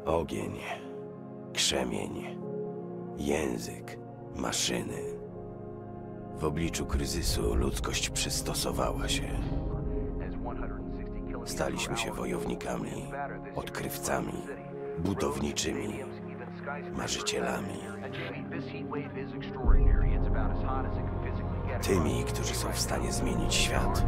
Ogień, krzemień, język, maszyny. W obliczu kryzysu ludzkość przystosowała się. Staliśmy się wojownikami, odkrywcami, budowniczymi, marzycielami. Tymi, którzy są w stanie zmienić świat.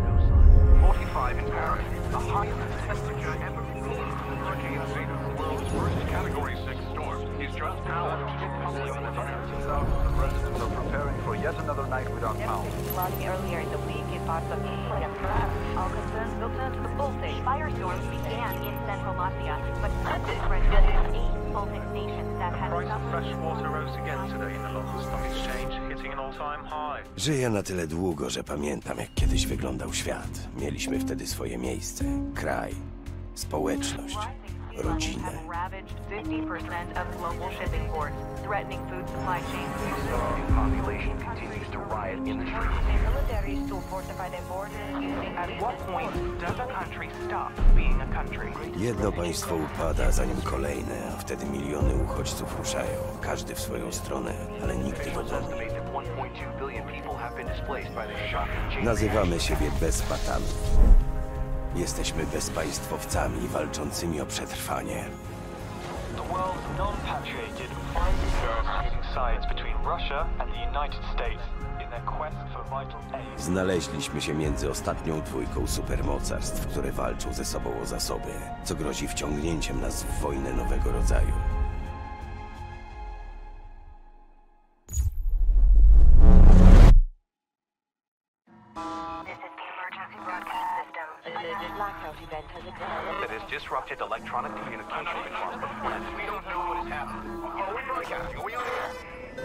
Żyję na tyle długo, że pamiętam, jak kiedyś wyglądał świat. Mieliśmy wtedy swoje miejsce, kraj, społeczność, rodzinę. Jedno państwo upada, zanim kolejne, a wtedy miliony uchodźców ruszają, każdy w swoją stronę, ale nigdy do domu. Nazywamy siebie bezpatami. Jesteśmy bezpaństwowcami walczącymi o przetrwanie. Znaleźliśmy się między ostatnią dwójką supermocarstw, które walczą ze sobą o zasoby, co grozi wciągnięciem nas w wojnę nowego rodzaju. That has disrupted electronic communication across the planet. We don't know what is happening. Are we broadcasting? Are we on air?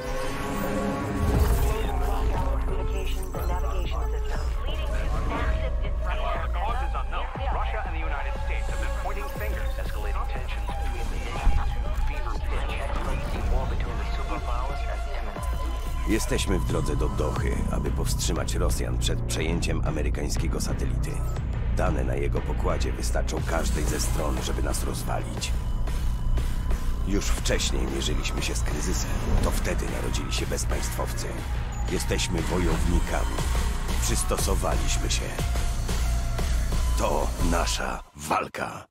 Communications and navigation systems leading to massive disruption. The cause is unknown. Russia and the United States have been pointing fingers, escalating tensions between the nations to fever pitch. The war between the superpowers is imminent. Jesteśmy w drodze do Dochy, aby powstrzymać Rosjan przed przejęciem amerykańskiego satelity. Dane na jego pokładzie wystarczą każdej ze stron, żeby nas rozwalić. Już wcześniej mierzyliśmy się z kryzysem. To wtedy narodzili się bezpaństwowcy. Jesteśmy wojownikami. Przystosowaliśmy się. To nasza walka.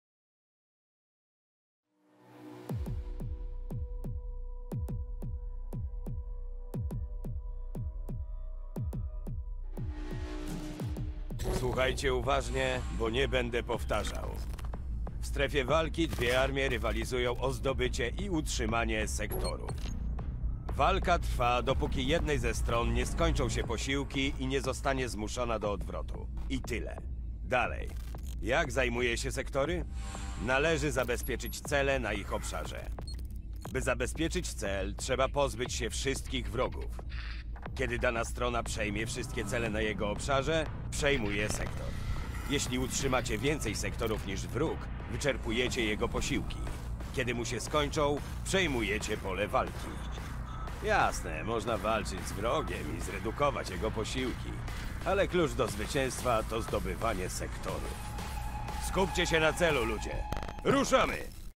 Słuchajcie uważnie, bo nie będę powtarzał. W strefie walki dwie armie rywalizują o zdobycie i utrzymanie sektoru. Walka trwa, dopóki jednej ze stron nie skończą się posiłki i nie zostanie zmuszona do odwrotu. I tyle. Dalej. Jak zajmuje się sektory? Należy zabezpieczyć cele na ich obszarze. By zabezpieczyć cel, trzeba pozbyć się wszystkich wrogów. Kiedy dana strona przejmie wszystkie cele na jego obszarze, przejmuje sektor. Jeśli utrzymacie więcej sektorów niż wróg, wyczerpujecie jego posiłki. Kiedy mu się skończą, przejmujecie pole walki. Jasne, można walczyć z wrogiem i zredukować jego posiłki, ale klucz do zwycięstwa to zdobywanie sektoru. Skupcie się na celu, ludzie. Ruszamy!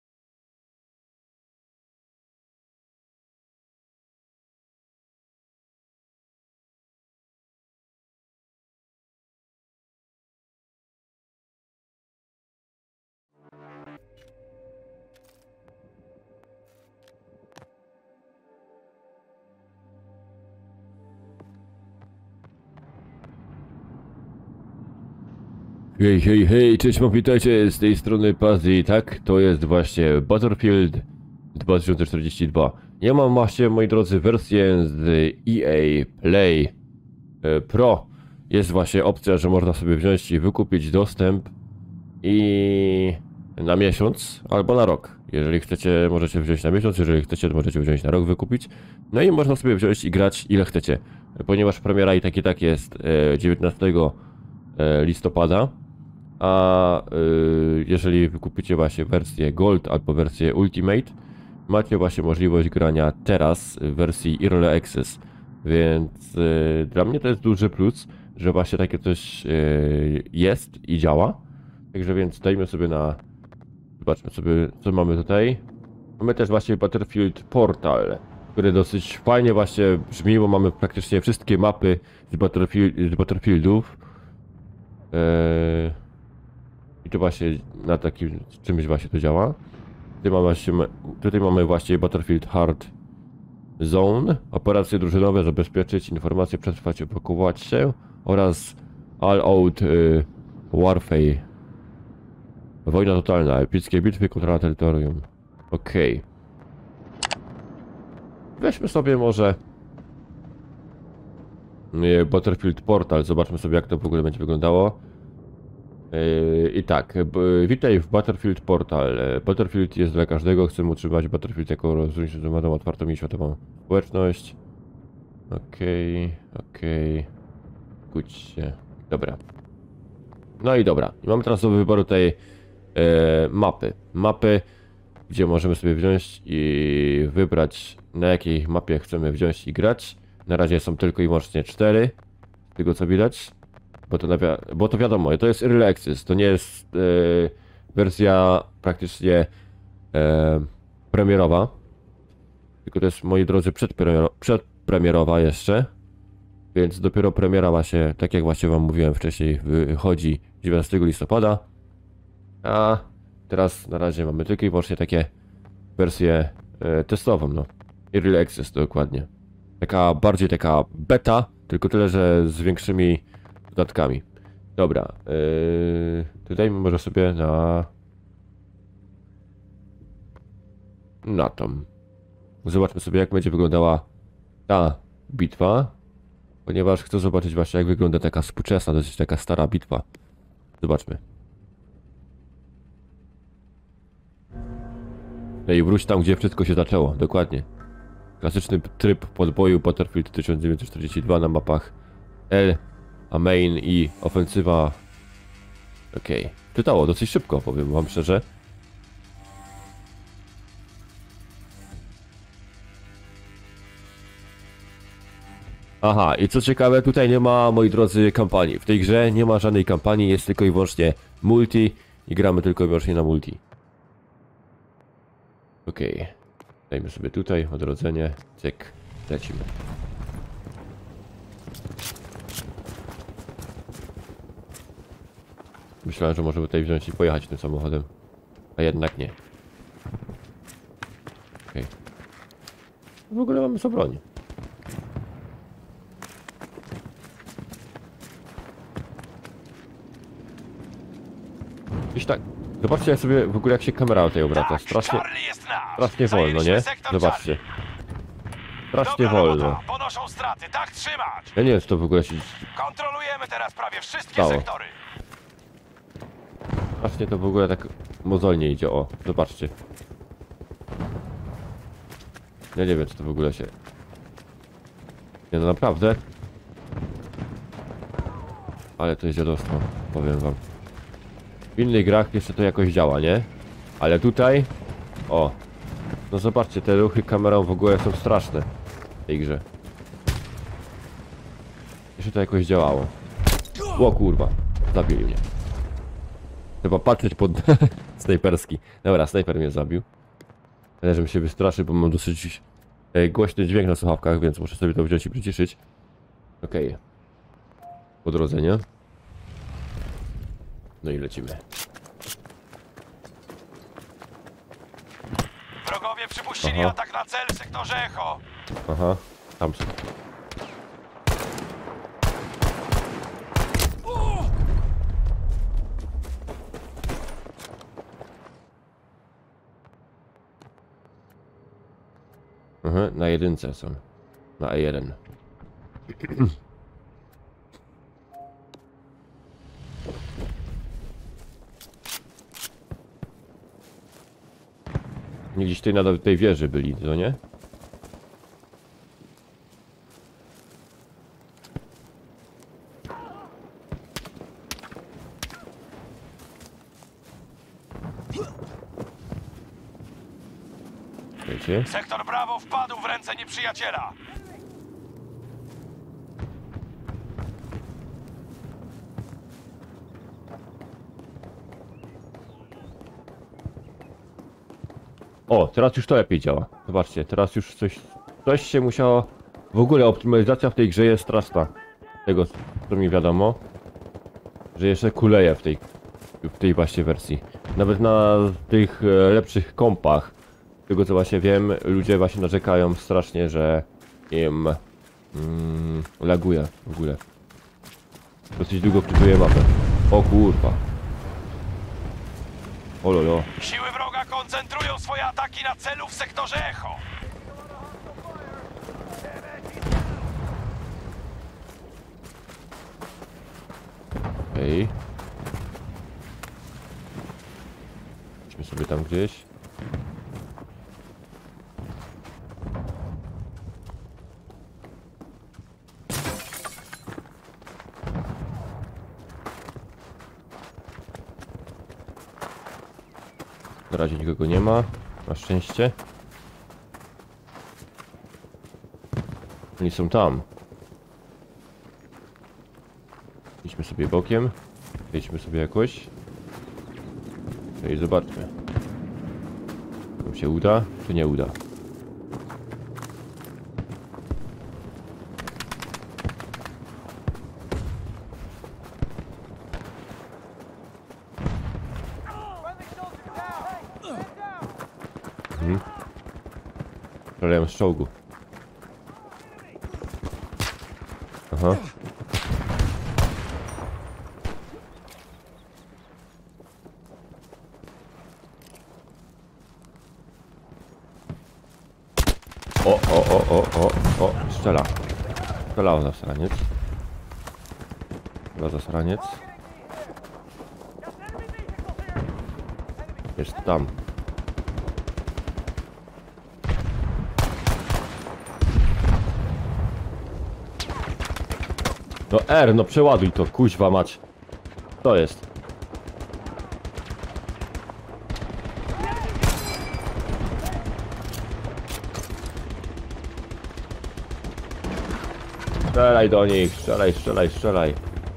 Hej, hej, hej, cześć, witajcie, z tej strony Pazzi, tak? To jest właśnie Battlefield 2042. Ja mam właśnie, moi drodzy, wersję z EA Play Pro. Jest właśnie opcja, że można sobie wziąć i wykupić dostęp i na miesiąc albo na rok. Jeżeli chcecie, możecie wziąć na miesiąc, jeżeli chcecie, to możecie wziąć na rok, wykupić. No i można sobie wziąć i grać ile chcecie, ponieważ premiera i tak jest 19 listopada. A jeżeli wykupicie właśnie wersję Gold albo wersję Ultimate, macie właśnie możliwość grania teraz w wersji Early Access, więc dla mnie to jest duży plus, że właśnie takie coś jest i działa. Także więc dajmy sobie na Zobaczmy sobie, co mamy tutaj. Mamy też właśnie Battlefield Portal, który dosyć fajnie właśnie brzmi, bo mamy praktycznie wszystkie mapy z Battlefieldów. I to właśnie na takim czymś właśnie to działa. Tutaj mamy właśnie Battlefield Hard Zone, operacje drużynowe, zabezpieczyć informacje, przetrwać, opakować się oraz All Out Warfare. Wojna totalna, epickie bitwy kontra terytorium. Okej. Weźmy sobie może Battlefield Portal, zobaczmy sobie jak to w ogóle będzie wyglądało. I tak, witaj w Battlefield Portal. Battlefield jest dla każdego, chcemy utrzymać Battlefield jako rozrozumioną, otwartą i światową społeczność. Okej. Kłóć się. Dobra. No i dobra. I mamy teraz do wyboru tutaj mapy, gdzie możemy sobie wziąć i wybrać, na jakiej mapie chcemy wziąć i grać. Na razie są tylko i wyłącznie 4, z tego co widać. Bo to wiadomo, to jest Early Access, to nie jest wersja praktycznie premierowa. Tylko to jest, moi drodzy, przedpremierowa jeszcze. Więc dopiero premiera właśnie, tak jak właśnie wam mówiłem wcześniej, wychodzi 19 listopada. A teraz na razie mamy tylko i wyłącznie takie wersję testową, no. Early Access dokładnie. Bardziej taka beta, tylko tyle, że z większymi dodatkami. Dobra, tutaj może sobie na tą. Zobaczmy sobie jak będzie wyglądała ta bitwa. Ponieważ chcę zobaczyć właśnie jak wygląda taka współczesna, dosyć taka stara bitwa. Zobaczmy. No i wróć tam gdzie wszystko się zaczęło, dokładnie. Klasyczny tryb podboju Battlefield 1942 na mapach L, a main i ofensywa. Okej. Czytało dosyć szybko, powiem wam szczerze. Aha, i co ciekawe, tutaj nie ma, moi drodzy, kampanii. W tej grze nie ma żadnej kampanii, jest tylko i wyłącznie multi i gramy tylko i wyłącznie na multi. Okej. Dajmy sobie tutaj odrodzenie. Cyk. Lecimy. Myślałem, że może tutaj wziąć i pojechać tym samochodem. A jednak nie. Okej. W ogóle mamy co broń. Gdzieś tak. Zobaczcie jak sobie w ogóle jak się kamera tutaj obraca. Strasznie wolno, nie? Zobaczcie. Strasznie wolno. Ponoszą straty, tak trzymać! Ja nie wiem, czy to w ogóle się Kontrolujemy teraz prawie wszystkie stało. sektory. Strasznie to w ogóle tak mozolnie idzie, o, zobaczcie. Ja nie wiem, czy to w ogóle się... Nie no, naprawdę. Ale to jest dziadostwo, powiem wam. W innych grach jeszcze to jakoś działa, nie? Ale tutaj... O. No zobaczcie, te ruchy kamerą w ogóle są straszne w tej grze. Jeszcze to jakoś działało. O kurwa, zabili mnie. Trzeba patrzeć pod snajperski. Dobra, snajper mnie zabił. Ale żebym się wystraszył, bo mam dosyć głośny dźwięk na słuchawkach, więc muszę sobie to wziąć i przyciszyć. Okej. Odrodzenie. No i lecimy. Wrogowie przypuścili Aha. atak na cel w sektorze Echo. Aha, tam są. Aha, na jedynce są. Na E1. Nie gdzieś tutaj na tej wieży byli, to nie? Wiecie? Sektor Brawo wpadł w ręce nieprzyjaciela. O, teraz już to lepiej działa. Zobaczcie, teraz już coś się musiało... W ogóle optymalizacja w tej grze jest straszna. Tego, co mi wiadomo. Że jeszcze kuleje w tej właśnie wersji. Nawet na tych lepszych kompach. Z tego co właśnie wiem, ludzie właśnie narzekają strasznie, że im laguje w ogóle. Dosyć długo wczytuje mapę. O kurwa. Ololo. Siły wroga koncentrują swoje ataki na celu w sektorze Echo. Okej. Idźmy sobie tam gdzieś. Na razie nikogo nie ma. Na szczęście. Oni są tam. Idźmy sobie bokiem. Wejdźmy sobie jakoś. No i zobaczmy. Nam się uda, czy nie uda. Strzelają z czołgu. Aha. O, strzela. Strzelał zasraniec. Strzela zasraniec. Jest tam. No R, no przeładuj to, kuźwa mać. To jest. Strzelaj do nich, strzelaj.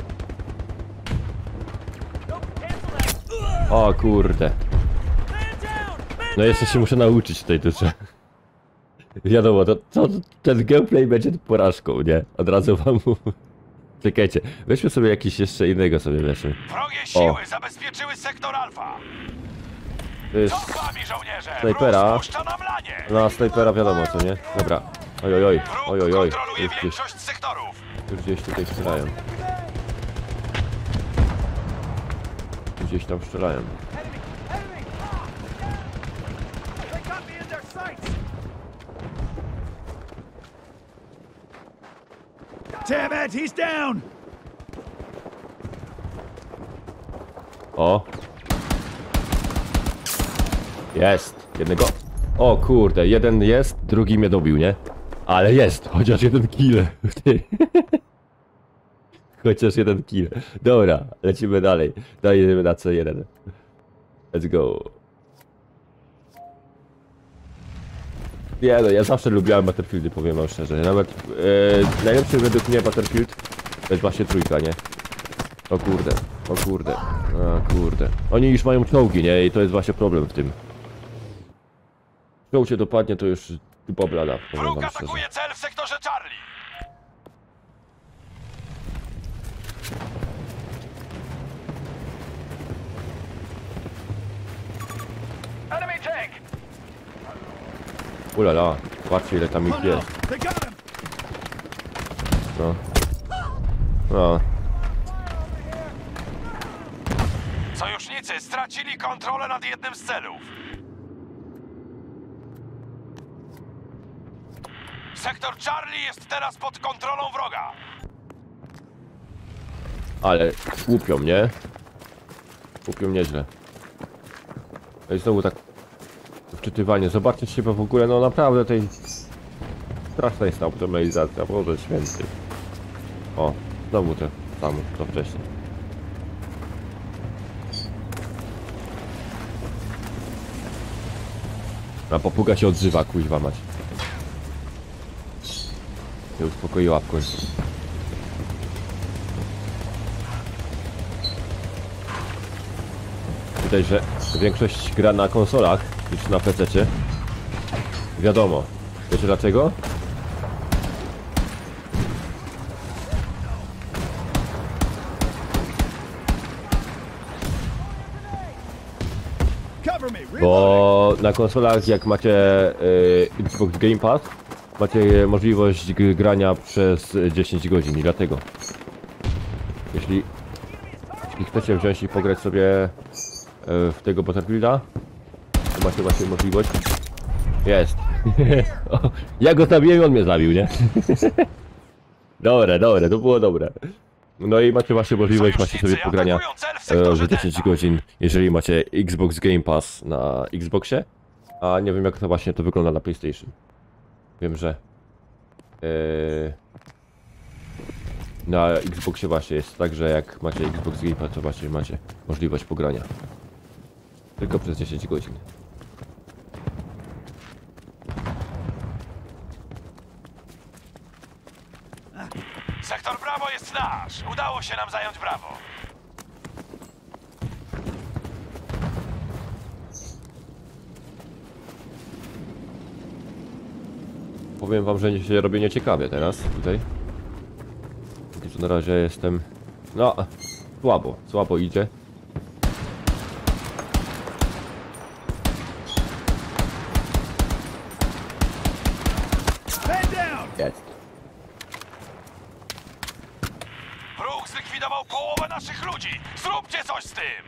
O kurde. No jeszcze się muszę nauczyć tej duszy. Wiadomo, ten gameplay będzie porażką, nie? Od razu wam mówię. Czekajcie, weźmy sobie jakiś jeszcze innego sobie weźmy. Wrogie siły zabezpieczyły sektor Alfa. To jest Co z wami, żołnierze? snajpera. Wróg spuszcza nam lanie. Na snajpera wiadomo co, nie? Dobra. Ojojoj, Wróg ojojoj. kontroluje większość sektorów. Już gdzieś tutaj strzelają. Gdzieś tam strzelają. Damn it, he's down! O! Jest! Jednego... O kurde, jeden jest, drugi mnie dobił, nie? Ale jest! Chociaż jeden kill. Chociaż jeden kill. Dobra, lecimy dalej. Dajemy na C1. Let's go. Nie no, ja zawsze lubiłem Battlefieldy, powiem wam szczerze. Nawet najlepszy według mnie Battlefield to jest właśnie trójka, nie? O kurde, o kurde. Oni już mają czołgi, nie? I to jest właśnie problem w tym. Czołg cię dopadnie, to już dupa blada, powiem Wróg wam szczerze. atakuje cel w sektorze Charlie. Enemy tank. Ulala, patrzcie ile tam ich Oh no, jest. they got him! No. No. Sojusznicy stracili kontrolę nad jednym z celów. Sektor Charlie jest teraz pod kontrolą wroga. Ale łupią mnie. Łupią nieźle. No i znowu tak wczytywanie. Zobaczcie się, bo w ogóle no naprawdę tej straszna jest ta optymalizacja, Boże święty. O, znowu to samo, co wcześniej. A papuga się odzywa, kuźwa mać. Się uspokoiła w końcu. Widać, że większość gra na konsolach. niż na PC-cie. Wiadomo. Wiecie dlaczego? Cover me. Reloading. Bo na konsolach jak macie Xbox Game Pass, macie możliwość grania przez 10 godzin i dlatego. Jeśli chcecie wziąć i pograć sobie w tego Battlefielda, to macie właśnie możliwość. Jest. Ja go zabiłem i on mnie zabił, nie? Dobre, to było dobre. No i macie właśnie możliwość właśnie sobie pogrania w 10 godzin, jeżeli macie Xbox Game Pass na Xboxie. A nie wiem jak to właśnie to wygląda na PlayStation. Wiem, że na Xboxie właśnie jest tak, że jak macie Xbox Game Pass, to właśnie macie możliwość pogrania. Tylko przez 10 godzin. Sektor Brawo jest nasz. Udało się nam zająć Brawo. Powiem wam, że się robię nieciekawie teraz tutaj. I to na razie jestem... No, słabo idzie. Man down. Jest. Wróg zlikwidował połowę naszych ludzi. Zróbcie coś z tym.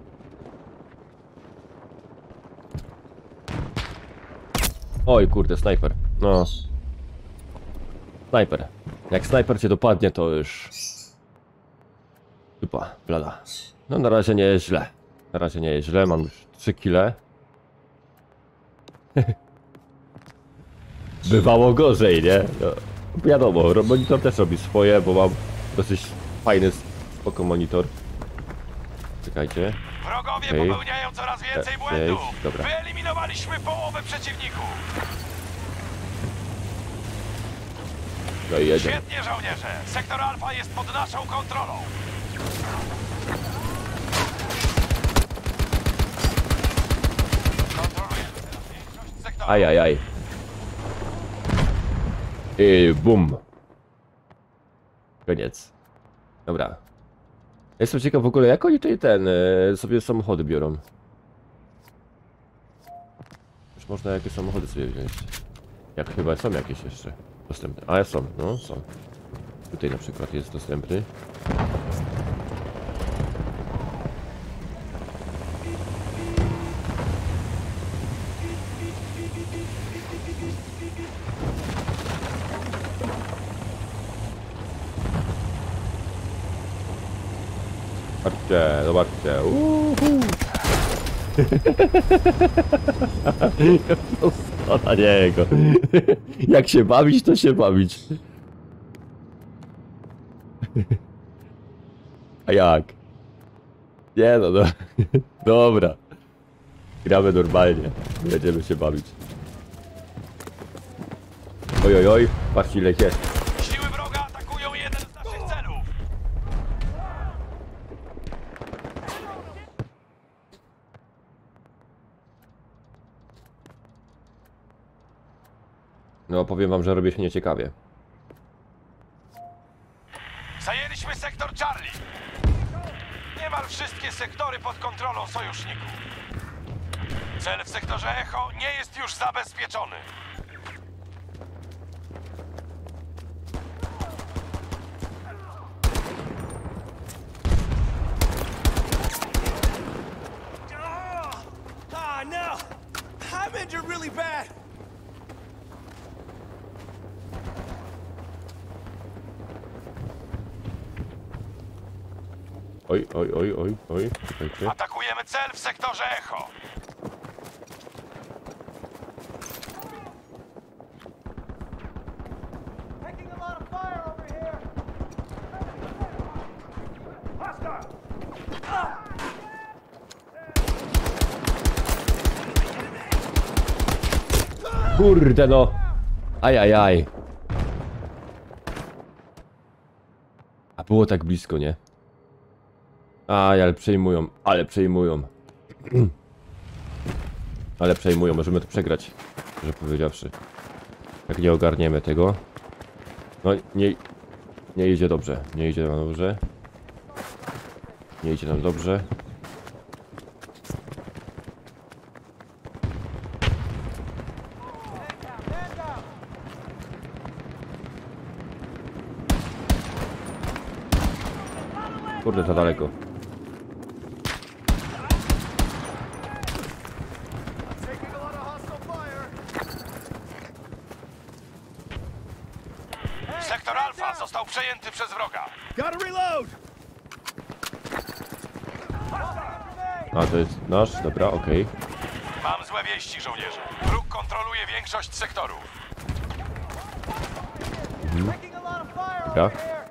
Oj kurde, snajper. No. Snajper. Jak snajper cię dopadnie, to już... Dupa, blada. No na razie nie jest źle. Na razie nie jest źle, mam już 3 kile. Bywało gorzej, nie? No, wiadomo, monitor też robi swoje, bo mam dosyć fajny, spoko monitor. Czekajcie. Wrogowie Okej. popełniają coraz więcej błędów. dobra. Wyeliminowaliśmy połowę przeciwników. No i jedziemy. Świetnie, żołnierze. Sektor Alfa jest pod naszą kontrolą. Kontrolujemy teraz większość sektora. Ajajaj. I bum. Koniec. Dobra. Jestem ciekaw w ogóle, jak oni tutaj sobie samochody biorą. Już można jakieś samochody sobie wziąć. Jak chyba są jakieś jeszcze dostępne. A są, no są. Tutaj na przykład jest dostępny. Zobaczcie, zobaczcie. O na niego. Jak się bawić, to się bawić. A jak? Nie no, no. Dobra. Gramy normalnie. Będziemy się bawić. Oj, oj, oj. Patrzcie ile ich jest. Siły wroga atakują jeden z naszych celów. No powiem wam, że robię się nieciekawie. Zajęliśmy sektor Charlie. Niemal wszystkie sektory pod kontrolą sojuszników. Cel w sektorze Echo nie jest już zabezpieczony. Ah, no! I'm injured really bad! Oj, oj, oj, oj, oj. Czekajcie. Atakujemy cel w sektorze Echo. Taking a lot of fire over here! Hostile. Kurde no. Ajajaj. A było tak blisko, nie? Aj, ale przejmują, ale przejmują. Ale przejmują, możemy to przegrać. Szczerze powiedziawszy. Jak nie ogarniemy tego. No nie idzie dobrze. Nie idzie nam dobrze. Nie idzie nam dobrze. Kurde, za daleko. Taking a lot of hostile fire. Sektor Alfa został przejęty przez wroga. Gotta reload! A, to jest nasz? Dobra, okej. Mam złe wieści, żołnierze. Wróg kontroluje większość sektorów. Taking a lot of fire Ja? over here.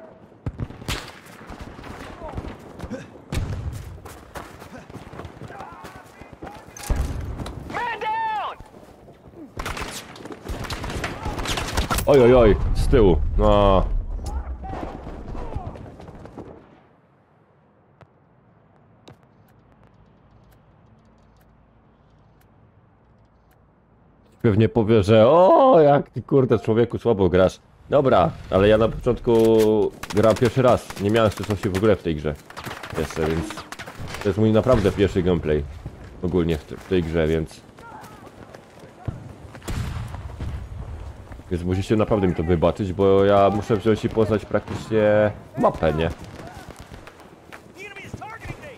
Man down! Oj, oj, oj, z tyłu. No. Pewnie powie, że o, jak ty kurde człowieku słabo grasz. Dobra, ale ja na początku grałem pierwszy raz. Nie miałem styczności w ogóle w tej grze. Jeszcze, więc to jest mój naprawdę pierwszy gameplay. Ogólnie w tej grze, więc... Więc musicie naprawdę mi to wybaczyć, bo ja muszę wziąć i poznać praktycznie mapę, nie? The enemy is targeting me.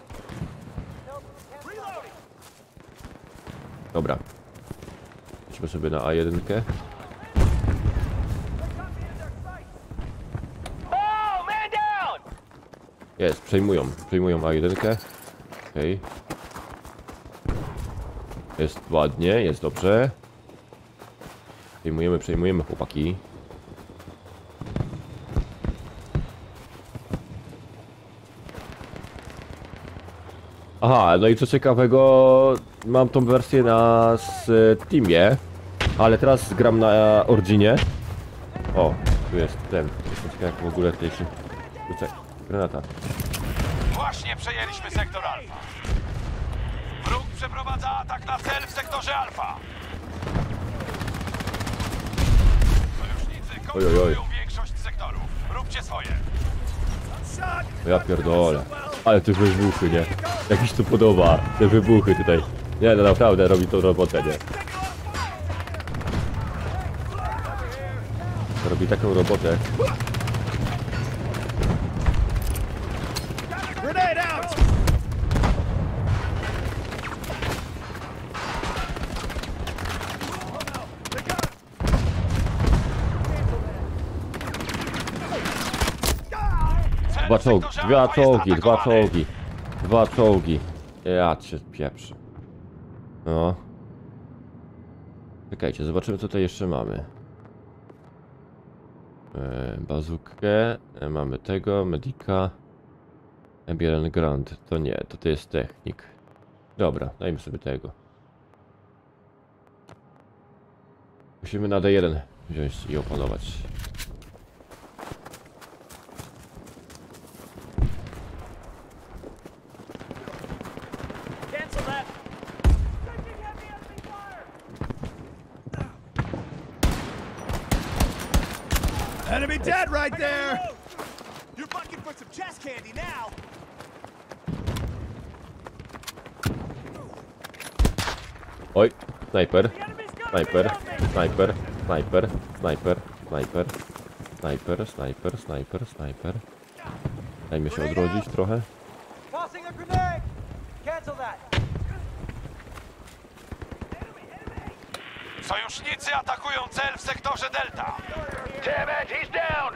Reloading. Dobra. Idźmy sobie na A1. Oh, man down! Jest, przejmują A1. Okej. Jest ładnie, jest dobrze. Przejmujemy chłopaki. Aha, no i co ciekawego, mam tą wersję na Steamie, ale teraz gram na Originie. O, tu jest ten. Jestem ciekaw, jak w ogóle tutaj się... Rzucaj, granata. Właśnie przejęliśmy sektor Alfa. Wróg przeprowadza atak na cel w sektorze Alfa. Sojusznicy Oj, oj, oj. kontrolują większość sektorów. Róbcie swoje. No ja pierdolę. Ale te wybuchy, nie? Jak mi się to podoba. Te wybuchy tutaj. Nie, no naprawdę robi tą robotę, nie? Robi taką robotę. Grenade out! Cel Dwa w czołgi, sektorze dwa Alfa jest czołgi, dwa atakowany. czołgi. Dwa czołgi. Ja cię pieprzę. No. Czekajcie, zobaczymy co tutaj jeszcze mamy. Bazukę. Mamy tego, medika. M1 Grand. To nie, to jest technik. Dobra, dajmy sobie tego. Musimy na D1 wziąć i opanować. Cancel that. Enemy dead right there! You're looking for some chest candy now. Oj, snajper. Snajper, snajper, snajper, snajper, snajper, snajper, snajper, snajper, snajper. Dajmy się odrodzić trochę. Tossing a grenade. Cancel that. Sojusznicy atakują cel w sektorze Delta. Damn it, he's down!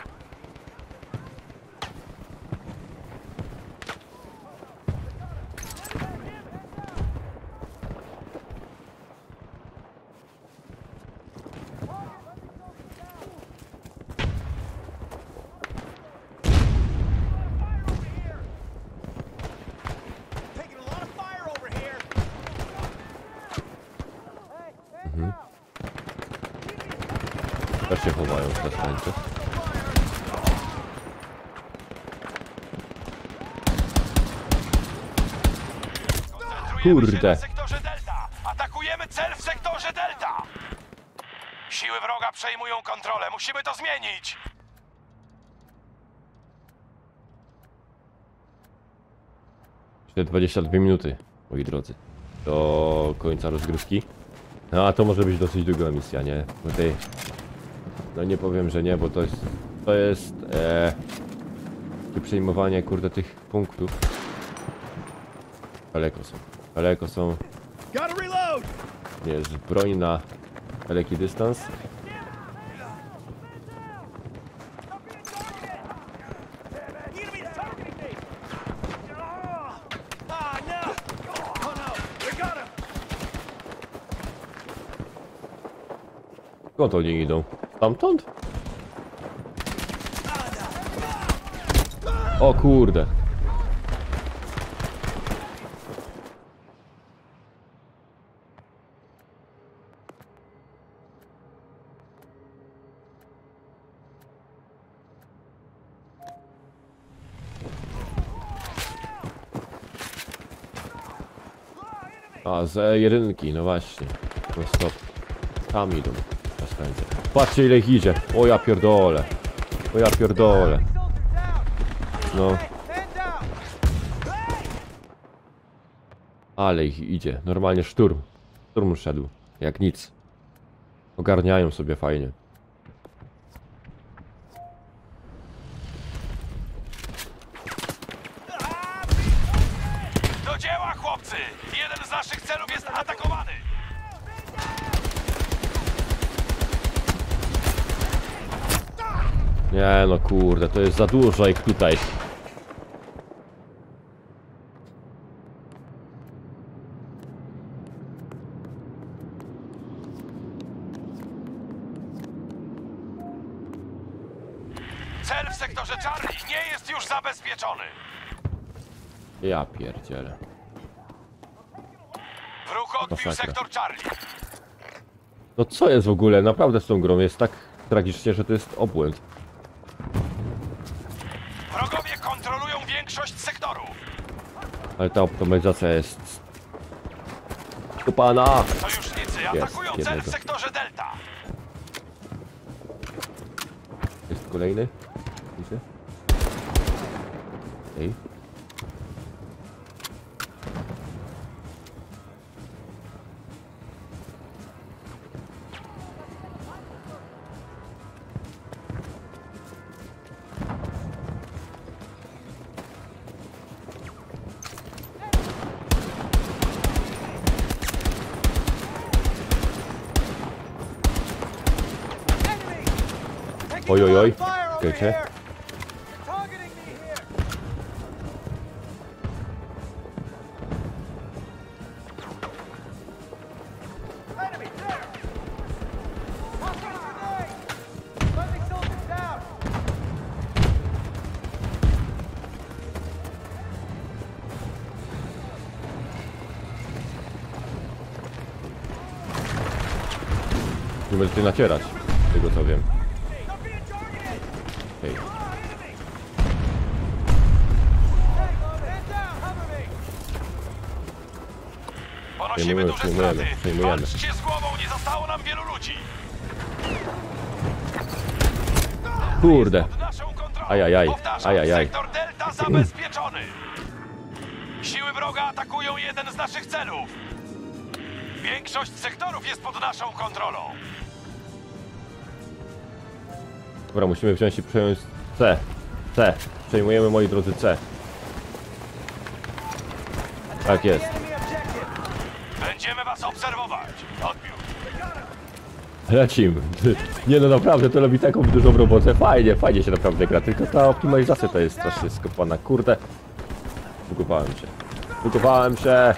Taking a lot of fire over here. Też się chowają w zastańców. Koncentrujemy się Kurde. na sektorze Delta. Atakujemy Mamy cel w sektorze Delta! Siły wroga przejmują kontrolę, musimy to zmienić! Jeszcze 22 minuty, moi drodzy, do końca rozgrywki. No a to może być dosyć długa misja, nie? Tutaj, no nie powiem, że nie, bo to jest przejmowanie, kurde, tych punktów. Daleko są, Gotta reload! jest broń na daleki dystans. Enemy's targeting me! Ah, no! Oh no! We got him! Skąd oni idą? Stamtąd? O kurde. A, z jedynki, no właśnie. No stop. Tam idą. Na skręcie. Patrzcie ile ich idzie. O ja pierdolę. O ja pierdolę. No. Man down! Ale ich idzie. Normalnie szturm. Szturm szedł. Jak nic. Ogarniają sobie fajnie. Do dzieła, chłopcy! Jeden z naszych celów jest atakowany! Nie no kurde, to jest za dużo ich tutaj. Cel w sektorze Charlie nie jest już zabezpieczony! Ja pierdzielę. Wróg odbił Masakra. sektor Charlie. No co jest w ogóle? Naprawdę z tą grą jest tak tragicznie, że to jest obłęd. Wrogowie kontrolują większość sektorów. Ale ta optymalizacja jest... Kupana! Sojusznicy atakują cel jednego. w sektorze Delta. Jest kolejny? Widzicie? Ej. Oj, oj, oj. Wiecie? Targeting me here! Enemy there! Tossing a grenade! Friendly soldiers down! Nie będziecie nacierać. Z tego co wiem. Hej. Hey, man down! Cover me! Ponosimy duże straty. Przejmujemy. Walczcie z głową, nie zostało nam wielu ludzi. Kurde. Pod naszą kontrolą. Ajajaj, Powtarzam, ajajaj. sektor Delta zabezpieczony. Siły wroga atakują jeden z naszych celów. Większość sektorów jest pod naszą kontrolą. Dobra, musimy wziąć i przejąć C. C. Przejmujemy, moi drodzy, C. Tak jest. Enemy objective! Będziemy was obserwować. Odbiór. Lecimy. Nie no naprawdę, to robi taką dużą robotę. Fajnie, fajnie się naprawdę gra. Tylko ta optymalizacja to jest strasznie skopana. Kurde. Bugowałem się. Bugowałem się.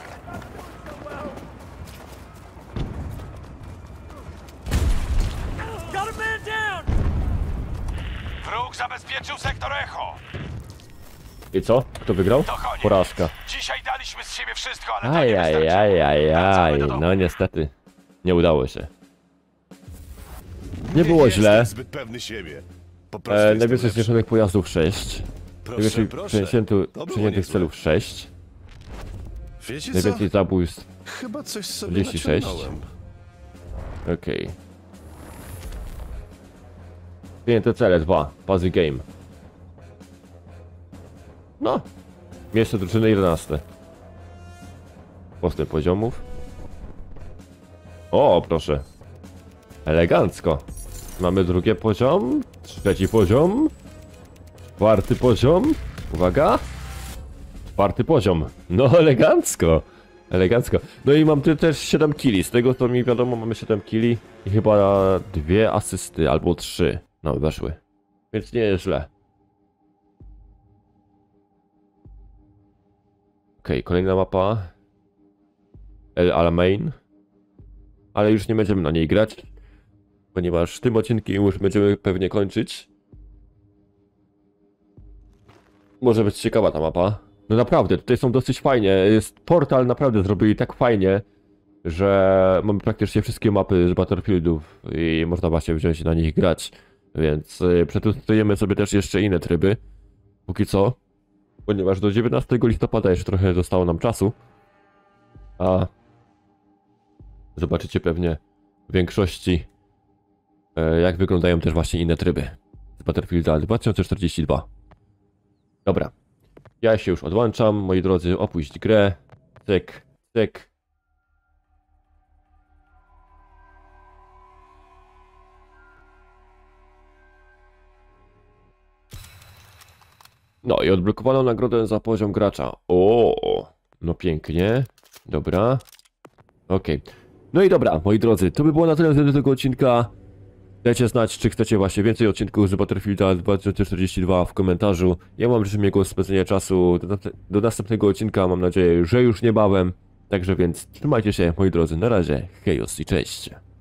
Got a man down! Wróg zabezpieczył sektor Echo. I co? Kto wygrał? To koniec. Porażka. Dzisiaj daliśmy z siebie wszystko, ale to nie wystarczy. Ajajajajaj. Wracamy do domu. No niestety. Nie udało się. Nie było źle. Jesteś zbyt pewny siebie. Po prostu jestem Najwięcej lepszy. zniszczonych pojazdów 6. Proszę, Najwięcej proszę. przeniesiętych To było niezłe. celów 6. Wiecie co? Najwięcej zabójstw Chyba coś sobie 46. naciągnąłem. Okej. Przyjęte cele 2. Puzzle game. No. Miejsce drużyny 11. Postęp poziomów. O, proszę. Elegancko. Mamy drugi poziom. Trzeci poziom. Czwarty poziom. Uwaga. Czwarty poziom. No, elegancko. Elegancko. No i mam tu też 7 killi. Z tego co mi wiadomo, mamy 7 killi i chyba 2 asysty albo 3 nam weszły. Więc nie jest źle. Okej, kolejna mapa. El Alamein. Ale już nie będziemy na niej grać, ponieważ tym odcinkiem już będziemy pewnie kończyć. Może być ciekawa ta mapa. No naprawdę, tutaj są dosyć fajnie. Jest portal, naprawdę zrobili tak fajnie, że mamy praktycznie wszystkie mapy z Battlefieldów i można właśnie wziąć na nich grać. Więc przetestujemy sobie też jeszcze inne tryby. Póki co. Ponieważ do 19 listopada jeszcze trochę zostało nam czasu. A zobaczycie pewnie w większości jak wyglądają też właśnie inne tryby z Battlefielda 2042. Dobra. Ja się już odłączam, moi drodzy, opuść grę. Cyk, cyk. No i odblokowano nagrodę za poziom gracza. O, no pięknie. Dobra. Okej. No i dobra, moi drodzy, to by było na tyle do tego odcinka. Dajcie znać, czy chcecie właśnie więcej odcinków z Battlefielda 2042 w komentarzu. Ja mam życzę miłego spędzenia czasu do następnego odcinka, mam nadzieję, że już niebawem. Także więc trzymajcie się, moi drodzy, na razie, hejos i cześć.